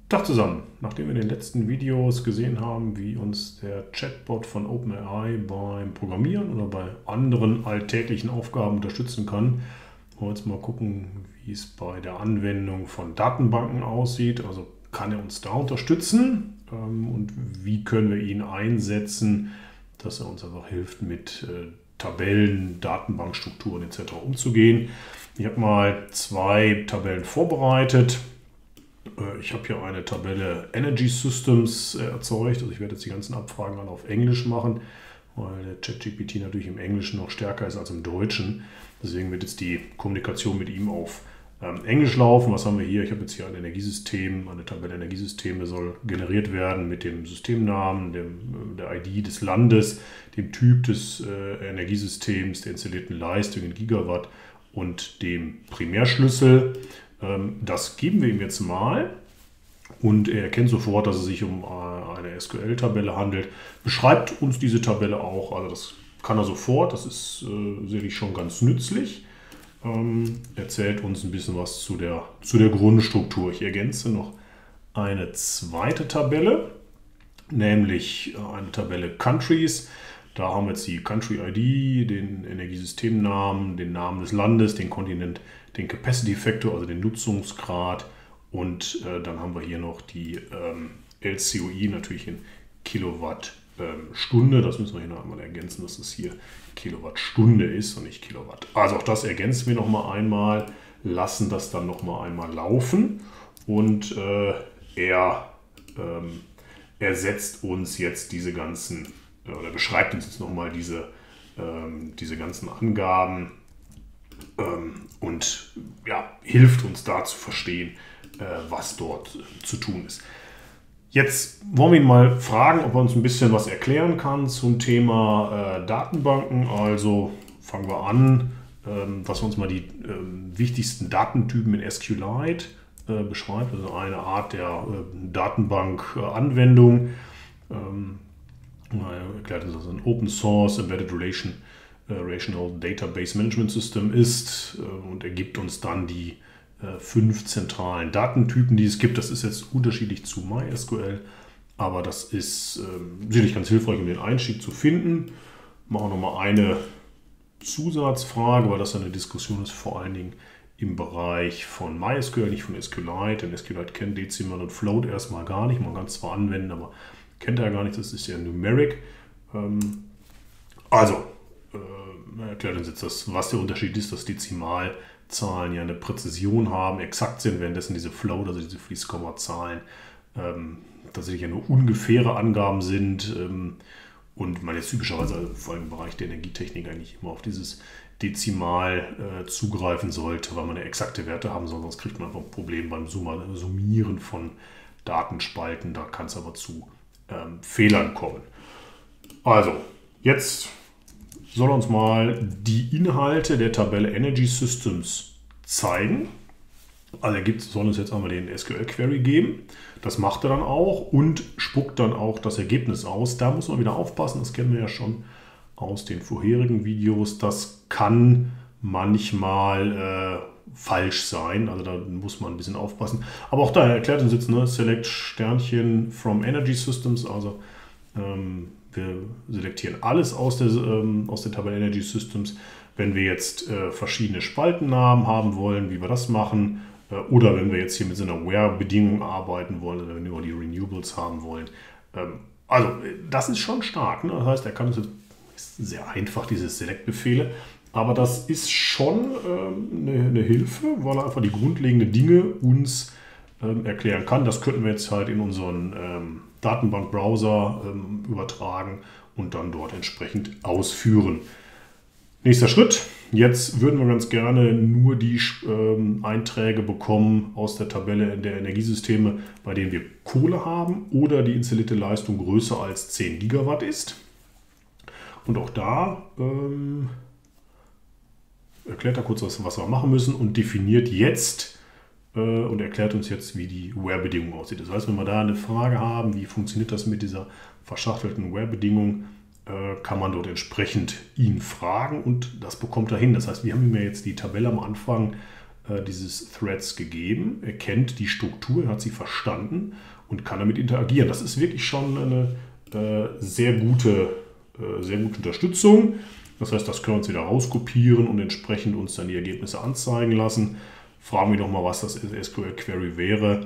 Tag zusammen. Nachdem wir in den letzten Videos gesehen haben, wie uns der Chatbot von OpenAI beim Programmieren oder bei anderen alltäglichen Aufgaben unterstützen kann, wollen wir jetzt mal gucken, wie es bei der Anwendung von Datenbanken aussieht. Also kann er uns da unterstützen und wie können wir ihn einsetzen, dass er uns einfach hilft, mit Tabellen, Datenbankstrukturen etc. umzugehen. Ich habe mal 2 Tabellen vorbereitet. Ich habe hier eine Tabelle Energy Systems erzeugt. Also ich werde jetzt die ganzen Abfragen alle auf Englisch machen, weil der ChatGPT natürlich im Englischen noch stärker ist als im Deutschen. Deswegen wird jetzt die Kommunikation mit ihm auf Englisch laufen. Was haben wir hier? Ich habe jetzt hier ein Energiesystem. Eine Tabelle Energiesysteme soll generiert werden mit dem Systemnamen, der ID des Landes, dem Typ des Energiesystems, der installierten Leistung in Gigawatt und dem Primärschlüssel. Das geben wir ihm jetzt mal und er erkennt sofort, dass es sich um eine SQL-Tabelle handelt. Beschreibt uns diese Tabelle auch, also das kann er sofort, das ist sicherlich schon ganz nützlich. Erzählt uns ein bisschen was zu der Grundstruktur. Ich ergänze noch eine zweite Tabelle, nämlich eine Tabelle Countries. Da haben wir jetzt die Country ID, den Energiesystemnamen, den Namen des Landes, den Kontinent, den Capacity Factor, also den Nutzungsgrad und dann haben wir hier noch die LCOE, natürlich in Kilowattstunde. Das müssen wir hier noch einmal ergänzen, dass es hier Kilowattstunde ist und nicht Kilowatt. Also auch das ergänzen wir noch mal einmal, lassen das dann noch mal einmal laufen und er ersetzt uns jetzt diese ganzen, oder beschreibt uns jetzt noch mal diese ganzen Angaben und ja, hilft uns da zu verstehen, was dort zu tun ist. Jetzt wollen wir ihn mal fragen, ob er uns ein bisschen was erklären kann zum Thema Datenbanken. Also fangen wir an, dass wir uns mal die wichtigsten Datentypen in SQLite beschreibt. Also eine Art der Datenbank-Anwendung. Er erklärt uns, dass es ein Open Source Embedded Relational Database Management System ist und er gibt uns dann die 5 zentralen Datentypen, die es gibt. Das ist jetzt unterschiedlich zu MySQL, aber das ist sicherlich ganz hilfreich, um den Einstieg zu finden. Machen wir nochmal eine Zusatzfrage, weil das eine Diskussion ist, vor allen Dingen im Bereich von MySQL, nicht von SQLite, denn SQLite kennt Dezimal und Float erstmal gar nicht. Man kann es zwar anwenden, aber kennt er gar nicht, das ist ja Numeric. Er erklärt uns jetzt, was der Unterschied ist, dass Dezimalzahlen ja eine Präzision haben, exakt sind, währenddessen diese Float, also diese Fließkommazahlen, tatsächlich ja nur ungefähre Angaben sind und man jetzt typischerweise vor allem im Bereich der Energietechnik eigentlich immer auf dieses Dezimal zugreifen sollte, weil man ja exakte Werte haben soll, sonst kriegt man einfach ein Problem beim Summieren von Datenspalten, da kann es aber zu Fehlern kommen. Also, jetzt soll uns mal die Inhalte der Tabelle Energy Systems zeigen. Also er soll uns jetzt einmal den SQL-Query geben. Das macht er dann auch und spuckt dann auch das Ergebnis aus. Da muss man wieder aufpassen, das kennen wir ja schon aus den vorherigen Videos. Das kann manchmal falsch sein, also da muss man ein bisschen aufpassen. Aber auch da erklärt uns jetzt, Select Sternchen from Energy Systems, also wir selektieren alles aus der Tabelle Energy Systems. Wenn wir jetzt verschiedene Spaltennamen haben wollen, wie wir das machen, oder wenn wir jetzt hier mit so einer Where-Bedingung arbeiten wollen, oder wenn wir nur die Renewables haben wollen. Also das ist schon stark. Das heißt, er kann uns jetzt, ist sehr einfach, diese Select-Befehle, aber das ist schon eine Hilfe, weil er einfach die grundlegenden Dinge uns erklären kann. Das könnten wir jetzt halt in unseren Datenbank-Browser übertragen und dann dort entsprechend ausführen. Nächster Schritt. Jetzt würden wir ganz gerne nur die Einträge bekommen aus der Tabelle der Energiesysteme, bei denen wir Kohle haben oder die installierte Leistung größer als 10 Gigawatt ist. Und auch da erklärt er kurz, was wir machen müssen und definiert jetzt und erklärt uns jetzt, wie die Where-Bedingung aussieht. Das heißt, wenn wir da eine Frage haben, wie funktioniert das mit dieser verschachtelten Where-Bedingung, kann man dort entsprechend ihn fragen und das bekommt er hin. Das heißt, wir haben ihm ja jetzt die Tabelle am Anfang dieses Threads gegeben. Er kennt die Struktur, er hat sie verstanden und kann damit interagieren. Das ist wirklich schon eine sehr gute Unterstützung. Das heißt, das können wir uns wieder rauskopieren und entsprechend uns dann die Ergebnisse anzeigen lassen. Fragen wir doch mal, was das SQL Query wäre,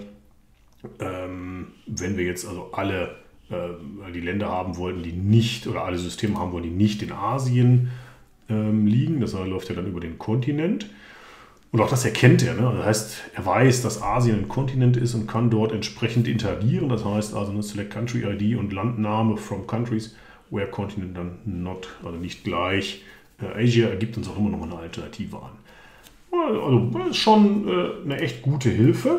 wenn wir jetzt also alle die Länder haben wollten, die nicht, oder alle Systeme haben wollen, die nicht in Asien liegen. Das läuft ja dann über den Kontinent. Und auch das erkennt er. Ne? Das heißt, er weiß, dass Asien ein Kontinent ist und kann dort entsprechend interagieren. Das heißt also eine Select Country ID und Landname from countries where continent dann not, also nicht gleich Asia, ergibt uns auch immer noch eine Alternative an. Also das ist schon eine echt gute Hilfe.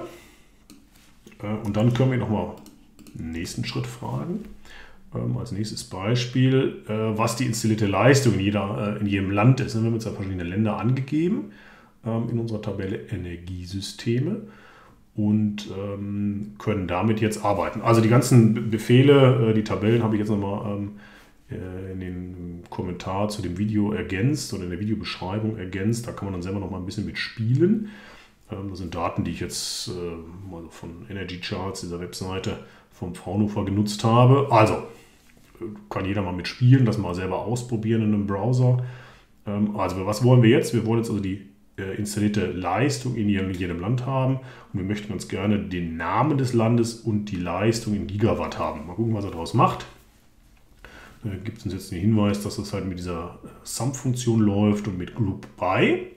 Und dann können wir nochmal den nächsten Schritt fragen. Als nächstes Beispiel, was die installierte Leistung in jedem Land ist. Wir haben jetzt ja verschiedene Länder angegeben in unserer Tabelle Energiesysteme und können damit jetzt arbeiten. Also die ganzen Befehle, die Tabellen habe ich jetzt nochmal in den Kommentar zu dem Video ergänzt oder in der Videobeschreibung ergänzt. Da kann man dann selber noch mal ein bisschen mit spielen. Das sind Daten, die ich jetzt also von Energy Charts, dieser Webseite vom Fraunhofer genutzt habe. Also kann jeder mal mitspielen, das mal selber ausprobieren in einem Browser. Also was wollen wir jetzt? Wir wollen jetzt also die installierte Leistung in jedem Land haben und wir möchten ganz gerne den Namen des Landes und die Leistung in Gigawatt haben. Mal gucken, was er daraus macht. Gibt uns jetzt den Hinweis, dass das halt mit dieser Sum-Funktion läuft und mit Group by.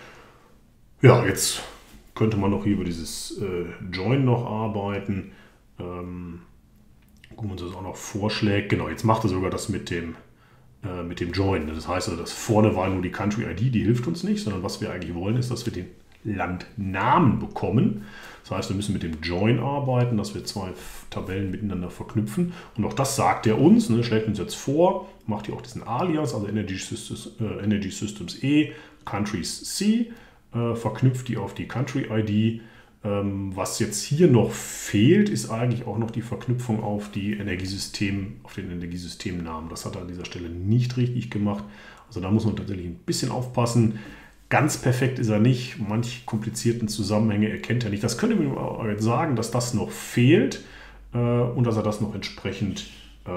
Ja, jetzt könnte man noch hier über dieses Join noch arbeiten. Gucken wir uns das auch noch vorschlägt. Genau, jetzt macht er sogar das mit dem Join. Das heißt also, das vorne war nur die Country ID, die hilft uns nicht, sondern was wir eigentlich wollen, ist, dass wir den Landnamen bekommen. Das heißt, wir müssen mit dem Join arbeiten, dass wir zwei Tabellen miteinander verknüpfen. Und auch das sagt er uns, ne, schlägt uns jetzt vor, macht hier auch diesen Alias, also Energy Systems E, Countries C, verknüpft die auf die Country ID. Was jetzt hier noch fehlt, ist eigentlich auch noch die Verknüpfung auf den Energiesystemnamen. Das hat er an dieser Stelle nicht richtig gemacht. Also da muss man tatsächlich ein bisschen aufpassen. Ganz perfekt ist er nicht. Manche komplizierten Zusammenhänge erkennt er nicht. Das könnte man aber jetzt sagen, dass das noch fehlt und dass er das noch entsprechend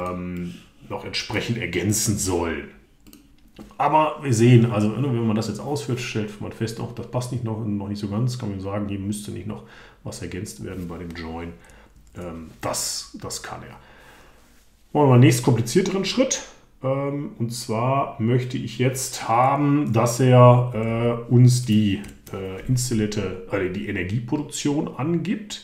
ergänzen soll. Aber wir sehen, also wenn man das jetzt ausführt, stellt man fest, auch das passt noch nicht so ganz. Kann man sagen, hier müsste nicht noch was ergänzt werden bei dem Join. Das kann er. Machen wir mal den nächsten komplizierteren Schritt. Und zwar möchte ich jetzt haben, dass er uns die die Energieproduktion angibt.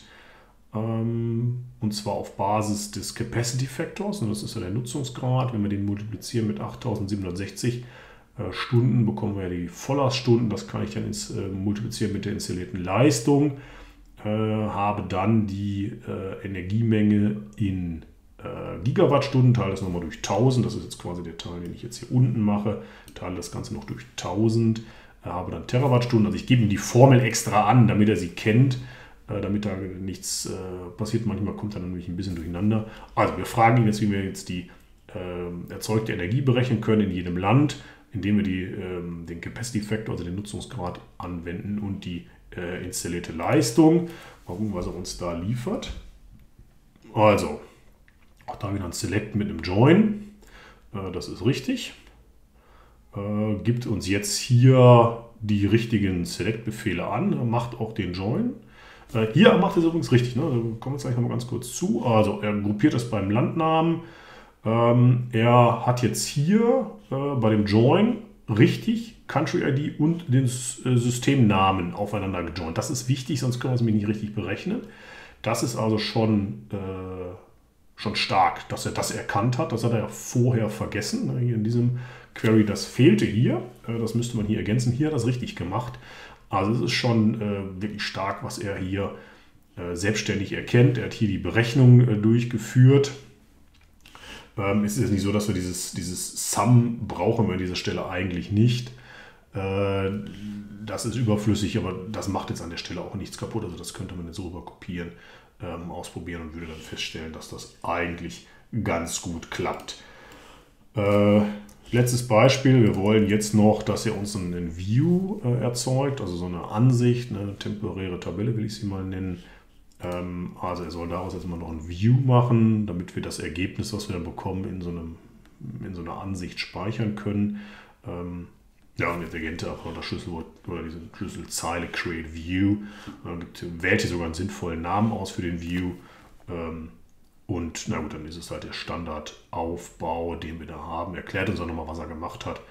Und zwar auf Basis des Capacity Factors. Und das ist ja der Nutzungsgrad. Wenn wir den multiplizieren mit 8760 Stunden, bekommen wir ja die Volllaststunden. Das kann ich dann multiplizieren mit der installierten Leistung. Habe dann die Energiemenge in Gigawattstunden, teile das nochmal durch 1000, das ist jetzt quasi der Teil, den ich jetzt hier unten mache, teile das Ganze noch durch 1000, habe dann Terawattstunden, also ich gebe ihm die Formel extra an, damit er sie kennt, damit da nichts passiert, manchmal kommt er dann nämlich ein bisschen durcheinander. Also wir fragen ihn jetzt, wie wir jetzt die erzeugte Energie berechnen können in jedem Land, indem wir den Capacity Factor, also den Nutzungsgrad anwenden und die installierte Leistung. Mal gucken, was er uns da liefert. Also, auch da wieder ein Select mit einem Join. Das ist richtig. Gibt uns jetzt hier die richtigen Select-Befehle an. Macht auch den Join. Hier macht er es übrigens richtig. Ne? Da kommen wir jetzt gleich nochmal ganz kurz zu. Also er gruppiert es beim Landnamen. Er hat jetzt hier bei dem Join richtig Country-ID und den Systemnamen aufeinander gejoint. Das ist wichtig, sonst können wir es nämlich nicht richtig berechnen. Das ist also schon stark, dass er das erkannt hat. Das hat er ja vorher vergessen. Hier in diesem Query, das fehlte hier. Das müsste man hier ergänzen. Hier hat er das richtig gemacht. Also es ist schon wirklich stark, was er hier selbstständig erkennt. Er hat hier die Berechnung durchgeführt. Es ist jetzt nicht so, dass wir dieses Sum brauchen wir an dieser Stelle eigentlich nicht. Das ist überflüssig, aber das macht jetzt an der Stelle auch nichts kaputt. Also das könnte man jetzt so rüber kopieren, ausprobieren und würde dann feststellen, dass das eigentlich ganz gut klappt. Letztes Beispiel, wir wollen jetzt noch, dass er uns einen View erzeugt, also so eine Ansicht, eine temporäre Tabelle will ich sie mal nennen. Also er soll daraus jetzt mal noch ein View machen, damit wir das Ergebnis, was wir dann bekommen, in so einer Ansicht speichern können. Ja, und jetzt ergänzt er auch noch das Schlüsselwort oder diese Schlüsselzeile Create View. Wählt hier sogar einen sinnvollen Namen aus für den View. Und na gut, dann ist es halt der Standardaufbau, den wir da haben. Erklärt uns auch nochmal, was er gemacht hat.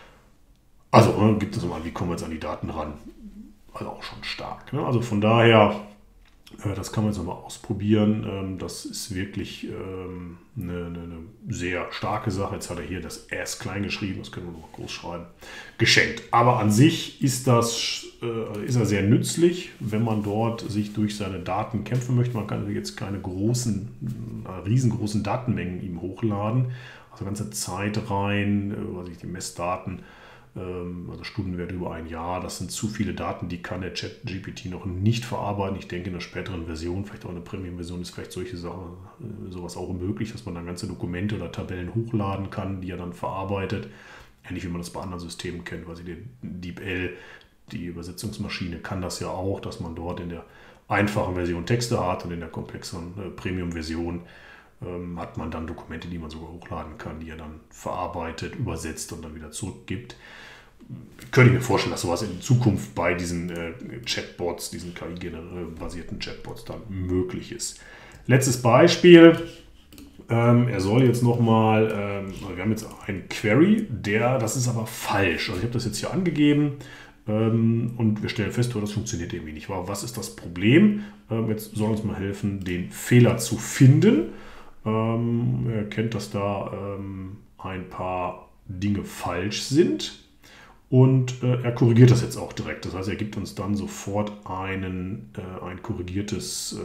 Also gibt es nochmal, wie kommen wir jetzt an die Daten ran? Also auch schon stark. Ne? Also von daher, das kann man jetzt nochmal ausprobieren. Das ist wirklich eine sehr starke Sache. Jetzt hat er hier das S klein geschrieben, das können wir noch groß schreiben. Geschenkt. Aber an sich ist er sehr nützlich, wenn man dort sich durch seine Daten kämpfen möchte. Man kann jetzt keine riesengroßen Datenmengen ihm hochladen. Also ganze Zeit rein, die Messdaten, also Stundenwerte über ein Jahr, das sind zu viele Daten, die kann der ChatGPT noch nicht verarbeiten. Ich denke, in einer späteren Version, vielleicht auch eine Premium-Version, ist vielleicht sowas auch möglich, dass man dann ganze Dokumente oder Tabellen hochladen kann, die er dann verarbeitet. Ähnlich wie man das bei anderen Systemen kennt, weil die DeepL, die Übersetzungsmaschine, kann das ja auch, dass man dort in der einfachen Version Texte hat und in der komplexeren Premium-Version hat man dann Dokumente, die man sogar hochladen kann, die er dann verarbeitet, übersetzt und dann wieder zurückgibt. Könnte ich mir vorstellen, dass sowas in Zukunft bei diesen Chatbots, diesen KI-basierten Chatbots dann möglich ist. Letztes Beispiel. Er soll jetzt nochmal, wir haben jetzt ein Query, das ist aber falsch. Also ich habe das jetzt hier angegeben und wir stellen fest, das funktioniert irgendwie nicht. Was ist das Problem? Jetzt soll uns mal helfen, den Fehler zu finden. Er erkennt, dass da ein paar Dinge falsch sind und er korrigiert das jetzt auch direkt. Das heißt, er gibt uns dann sofort ein korrigierten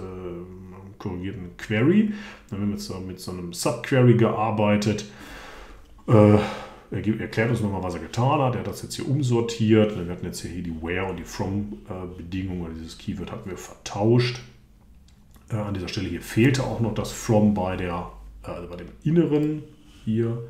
Query. Dann haben wir jetzt mit so einem Subquery gearbeitet. Er erklärt uns nochmal, was er getan hat. Er hat das jetzt hier umsortiert. Wir hatten jetzt hier die Where- und die From-Bedingungen. Dieses Keyword hatten wir vertauscht. An dieser Stelle hier fehlte auch noch das From bei dem Inneren. Hier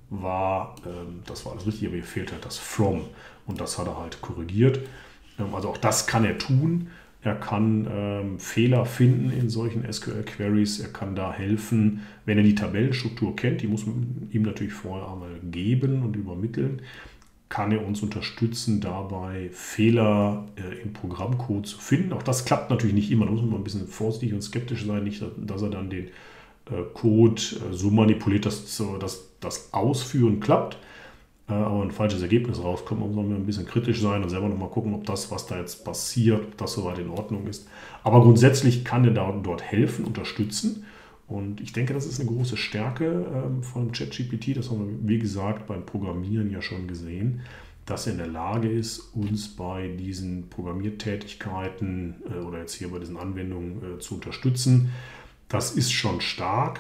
das war alles richtig, aber hier fehlt halt das From. Und das hat er halt korrigiert. Also auch das kann er tun. Er kann Fehler finden in solchen SQL-Queries. Er kann da helfen, wenn er die Tabellenstruktur kennt. Die muss man ihm natürlich vorher einmal geben und übermitteln. Kann er uns unterstützen, dabei Fehler im Programmcode zu finden. Auch das klappt natürlich nicht immer. Da muss man mal ein bisschen vorsichtig und skeptisch sein, nicht, dass er dann den Code so manipuliert, dass das Ausführen klappt, aber ein falsches Ergebnis rauskommt. Man muss ein bisschen kritisch sein und selber nochmal gucken, ob das, was da jetzt passiert, ob das soweit in Ordnung ist. Aber grundsätzlich kann er dort helfen, unterstützen. Und ich denke, das ist eine große Stärke von ChatGPT. Das haben wir, wie gesagt, beim Programmieren ja schon gesehen, dass er in der Lage ist, uns bei diesen Programmiertätigkeiten oder jetzt hier bei diesen Anwendungen zu unterstützen. Das ist schon stark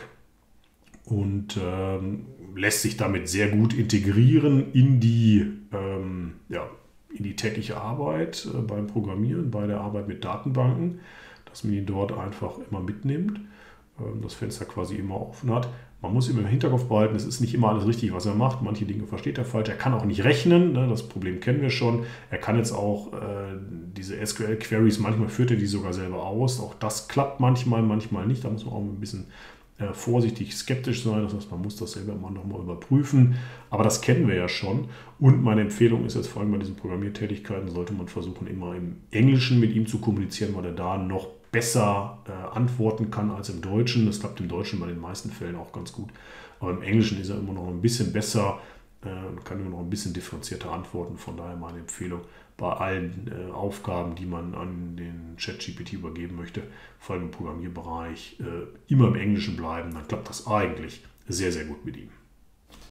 und lässt sich damit sehr gut integrieren in die tägliche Arbeit beim Programmieren, bei der Arbeit mit Datenbanken, dass man ihn dort einfach immer mitnimmt, das Fenster quasi immer offen hat. Man muss immer im Hinterkopf behalten, es ist nicht immer alles richtig, was er macht. Manche Dinge versteht er falsch. Er kann auch nicht rechnen, ne? Das Problem kennen wir schon. Er kann jetzt auch diese SQL-Queries, manchmal führt er die sogar selber aus. Auch das klappt manchmal nicht. Da muss man auch ein bisschen vorsichtig skeptisch sein. Das heißt, man muss das selber immer nochmal überprüfen. Aber das kennen wir ja schon. Und meine Empfehlung ist jetzt vor allem bei diesen Programmiertätigkeiten, sollte man versuchen, immer im Englischen mit ihm zu kommunizieren, weil er da noch besser antworten kann als im Deutschen. Das klappt im Deutschen bei den meisten Fällen auch ganz gut. Aber im Englischen ist er immer noch ein bisschen besser und kann immer noch ein bisschen differenzierter antworten. Von daher meine Empfehlung bei allen Aufgaben, die man an den ChatGPT übergeben möchte, vor allem im Programmierbereich, immer im Englischen bleiben. Dann klappt das eigentlich sehr, sehr gut mit ihm.